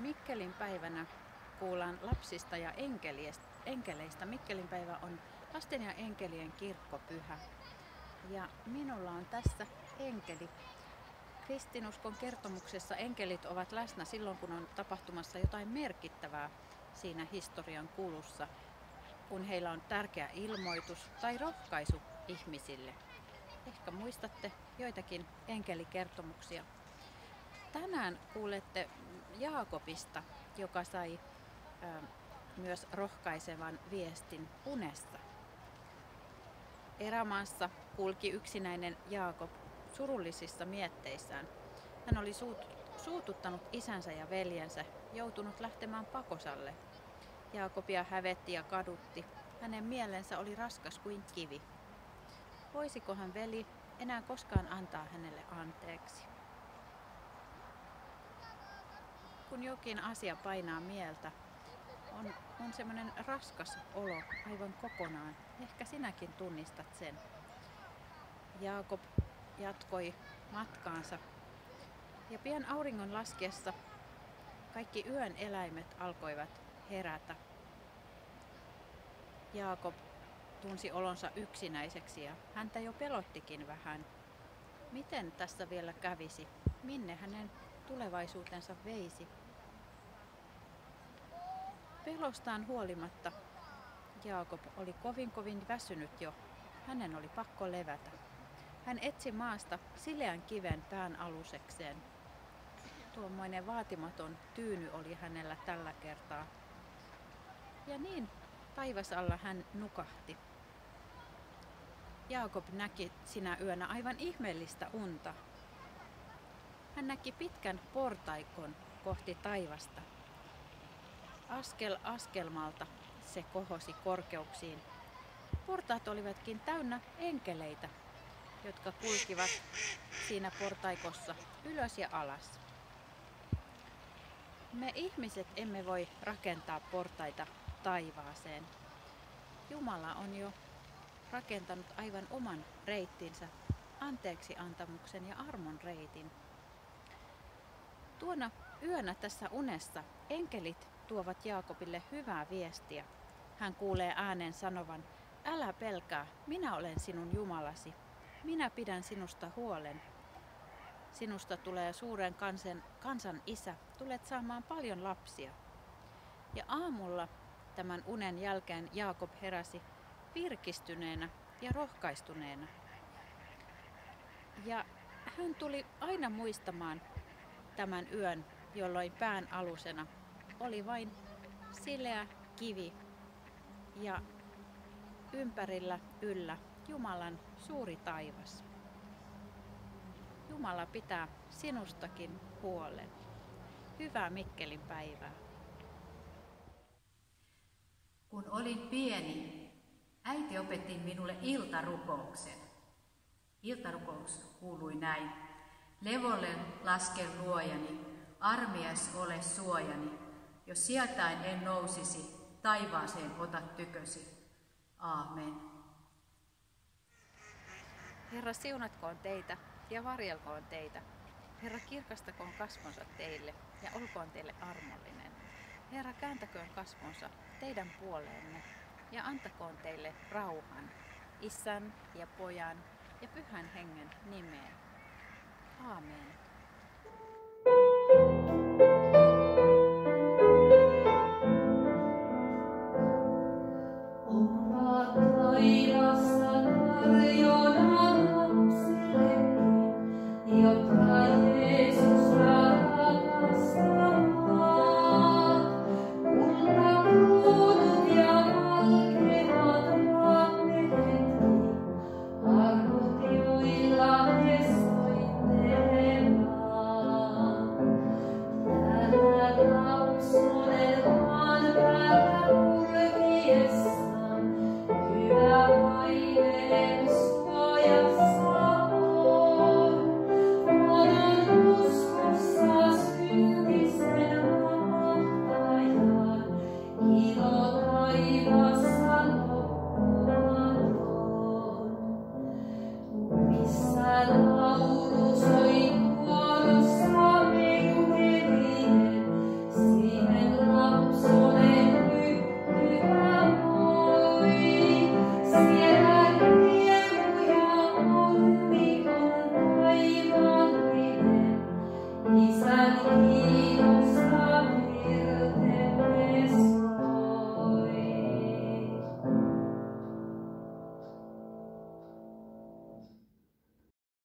Mikkelin päivänä kuullaan lapsista ja enkeleistä. Mikkelin päivä on lasten ja enkelien kirkkopyhä. Ja minulla on tässä enkeli. Kristinuskon kertomuksessa enkelit ovat läsnä silloin, kun on tapahtumassa jotain merkittävää siinä historian kulussa, kun heillä on tärkeä ilmoitus tai rohkaisu ihmisille. Ehkä muistatte joitakin enkelikertomuksia. Tänään kuulette Jaakobista, joka sai myös rohkaisevan viestin unessa. Erämaassa kulki yksinäinen Jaakob surullisissa mietteissään. Hän oli suututtanut isänsä ja veljensä, joutunut lähtemään pakosalle. Jaakobia hävetti ja kadutti. Hänen mielensä oli raskas kuin kivi. Voisikohan veli enää koskaan antaa hänelle anteeksi? Kun jokin asia painaa mieltä, on semmoinen raskas olo aivan kokonaan. Ehkä sinäkin tunnistat sen. Jaakob jatkoi matkaansa ja pian auringon laskiessa kaikki yön eläimet alkoivat herätä. Jaakob tunsi olonsa yksinäiseksi ja häntä jo pelottikin vähän. Miten tässä vielä kävisi? Minne hänen tulevaisuutensa veisi? Pelostaan huolimatta Jaakob oli kovin väsynyt jo. Hänen oli pakko levätä. Hän etsi maasta sileän kiven pään alusekseen. Tuommoinen vaatimaton tyyny oli hänellä tällä kertaa. Ja niin taivasalla hän nukahti. Jaakob näki sinä yönä aivan ihmeellistä unta. Hän näki pitkän portaikon kohti taivasta. Askel askelmalta se kohosi korkeuksiin. Portaat olivatkin täynnä enkeleitä, jotka kulkivat siinä portaikossa ylös ja alas. Me ihmiset emme voi rakentaa portaita taivaaseen. Jumala on jo rakentanut aivan oman reittinsä, anteeksiantamuksen ja armon reitin. Tuona yönä tässä unessa enkelit tuovat Jaakobille hyvää viestiä. Hän kuulee äänen sanovan, älä pelkää, minä olen sinun Jumalasi. Minä pidän sinusta huolen. Sinusta tulee suuren kansan isä, tulet saamaan paljon lapsia. Ja aamulla tämän unen jälkeen Jaakob heräsi virkistyneenä ja rohkaistuneena. Ja hän tuli aina muistamaan tämän yön, jolloin pään alusena oli vain sileä kivi ja ympärillä yllä Jumalan suuri taivas. Jumala pitää sinustakin huolen. Hyvää Mikkelin päivää. Kun olin pieni, äiti opetti minulle iltarukouksen. Iltarukous kuului näin. Levolle lasken luojani, armias ole suojani. Jos sieltäin en nousisi, taivaaseen ota tykösi. Aamen. Herra, siunatkoon teitä ja varjelkoon teitä. Herra, kirkastakoon kasvonsa teille ja olkoon teille armollinen. Herra, kääntäköön kasvonsa teidän puoleenne ja antakoon teille rauhan Isän ja Pojan ja Pyhän Hengen nimeen. Aamen. Missä